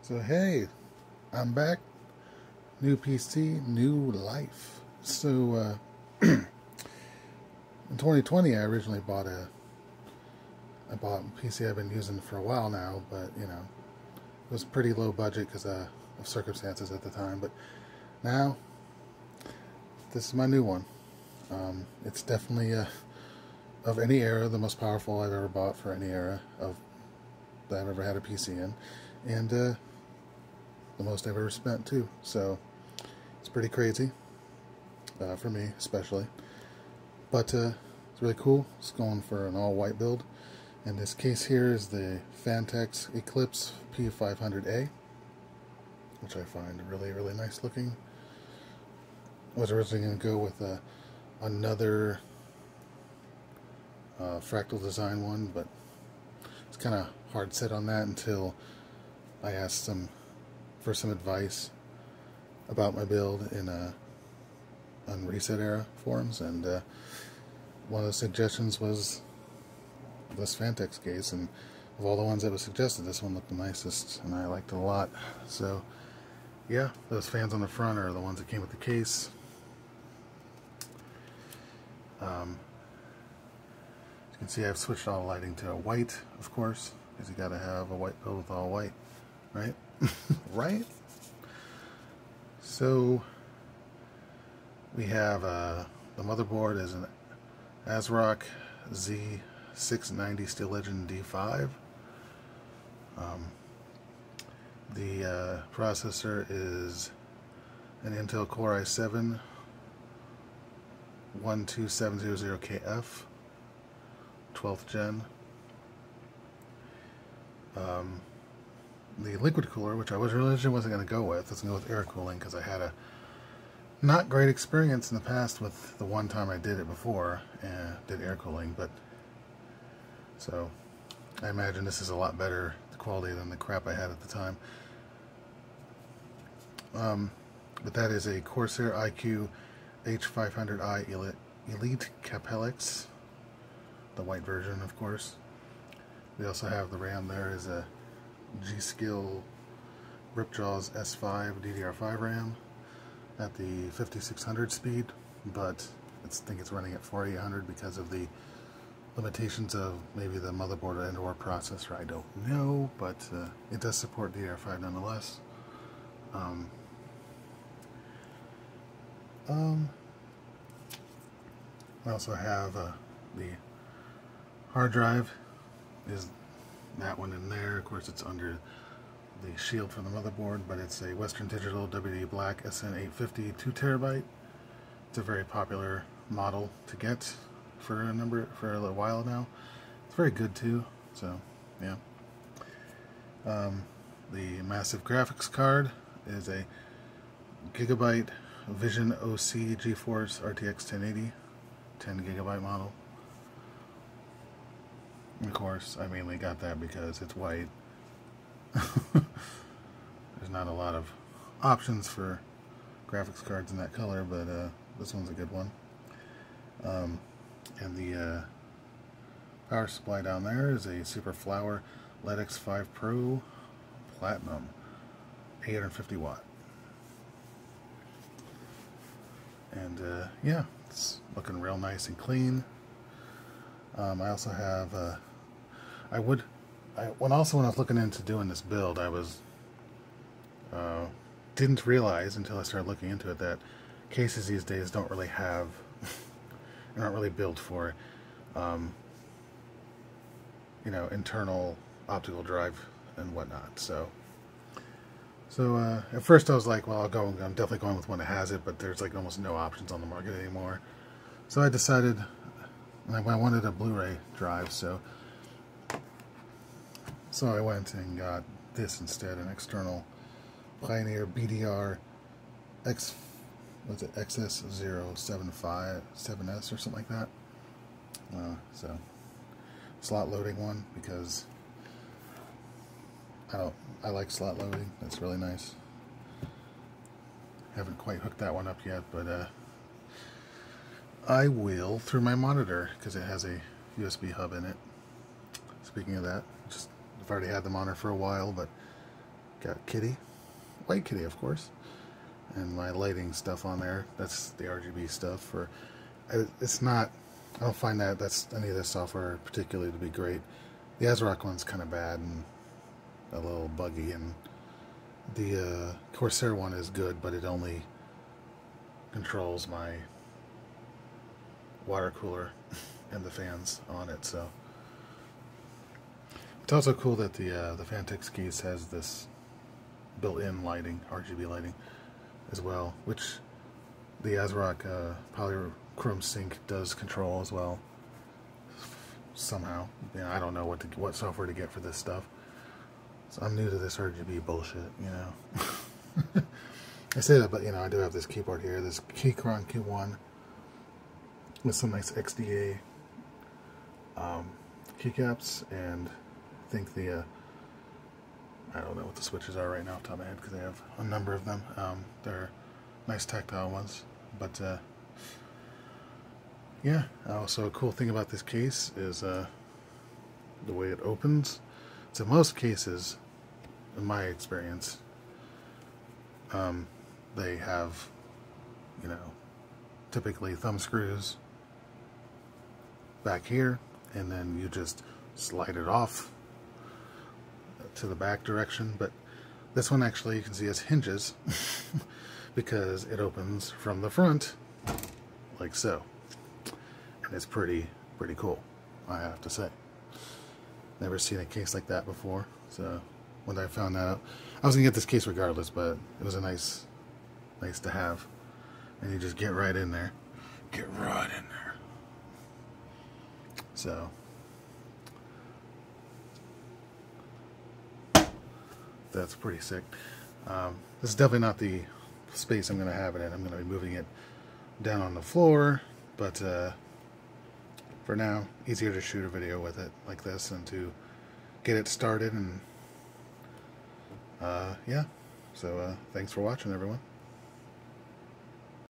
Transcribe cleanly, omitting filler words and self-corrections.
So hey, I'm back. New PC, new life. So in 2020, I originally bought a PC I've been using for a while now, but it was pretty low budget because of circumstances at the time. But now this is my new one. It's definitely of any era the most powerful I've ever bought for any era of that I've ever had a PC in, and the most I've ever spent too. So it's pretty crazy for me, especially. But it's really cool. It's going for an all-white build. And this case here is the Fantex Eclipse P500A, which I find really, really nice looking. I was originally going to go with another fractal design one, but it's kind of hard set on that until I asked for some advice about my build on Reset Era forums, and one of the suggestions was this Fantex case, and of all the ones that was suggested, this one looked the nicest, and I liked it a lot. So yeah, those fans on the front are the ones that came with the case. As you can see, I've switched all the lighting to a white, of course, because you gotta have a white build with all white, right? Right? So we have the motherboard is an ASRock Z690 Steel Legend D5. The processor is an Intel Core i7 12700KF 12th gen. The liquid cooler, which I originally wasn't going to go with, let's go with air cooling, because I had a not great experience in the past with the one time I did it before and did air cooling. But so I imagine this is a lot better quality than the crap I had at the time. But that is a Corsair iQ H500i Elite Capellix, the white version, of course. We also have the RAM. There is a G-Skill Ripjaws S5 DDR5 RAM at the 5600 speed, but I think it's running at 4800 because of the limitations of maybe the motherboard and or processor. I don't know, but it does support DDR5 nonetheless. I also have the hard drive, is that one in there. Of course, it's under the shield from the motherboard, but it's a Western Digital WD Black SN850 2TB. It's a very popular model to get for a little while now. It's very good too. So yeah. The massive graphics card is a Gigabyte Vision OC GeForce RTX 1080 10GB model. And of course, I mainly got that because it's white. There's not a lot of options for graphics cards in that color, but this one's a good one. And the power supply down there is a Super Flower LED X5 Pro Platinum 850 watt. And yeah, it's looking real nice and clean. I also have when I was looking into doing this build, I was didn't realize until I started looking into it that cases these days don't really have they're not really built for internal optical drive and whatnot. So at first I was like, well, I'm definitely going with one that has it, but there's like almost no options on the market anymore. So I decided I wanted a Blu-ray drive, so I went and got this instead, an external Pioneer BDR XS0757S or something like that. So slot loading one, because I like slot loading. That's really nice. Haven't quite hooked that one up yet, but I will through my monitor, because it has a USB hub in it. Speaking of that, I've already had the monitor for a while, but Got Kitty, White Kitty, of course, and my lighting stuff on there. That's the RGB stuff. For it's not. I don't find that's any of this software particularly to be great. The ASRock one's kind of bad and a little buggy, and the Corsair one is good, but it only controls my water cooler and the fans on it. So it's also cool that the Phanteks case has this built-in lighting, RGB lighting, as well, which the ASRock Polychrome Sync does control as well. Somehow, I don't know what software to get for this stuff. So I'm new to this RGB bullshit, you know. I say that, but you know, I do have this keyboard here, this Keychron Q1 with some nice XDA keycaps, and I think I don't know what the switches are right now off the top of my head because I have a number of them. They're nice tactile ones, but yeah. Also, a cool thing about this case is the way it opens. So most cases, in my experience, they have, you know, typically thumb screws back here, and then you just slide it off to the back direction. But this one actually, you can see, has hinges because it opens from the front like so, and it's pretty cool, I have to say. Never seen a case like that before, so when I found that out, I was gonna get this case regardless, but it was a nice to have, and you just get right in there, so that's pretty sick. This is definitely not the space I'm gonna have it in. I'm gonna be moving it down on the floor, but for now, easier to shoot a video with it like this and to get it started. And yeah, so thanks for watching, everyone.